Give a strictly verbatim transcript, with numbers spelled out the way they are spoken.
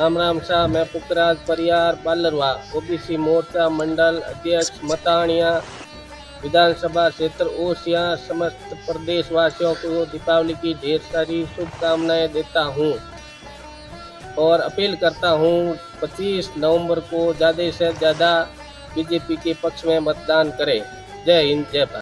राम राम शाह। मैं पुखराज परियार बालरवा ओबीसी मोर्चा मंडल अध्यक्ष मताणिया विधानसभा क्षेत्र ओसिया समस्त प्रदेशवासियों को दीपावली की ढेर सारी शुभकामनाएं देता हूं और अपील करता हूं पच्चीस नवंबर को ज़्यादा से ज़्यादा बीजेपी के पक्ष में मतदान करें। जय हिंद, जय भारत।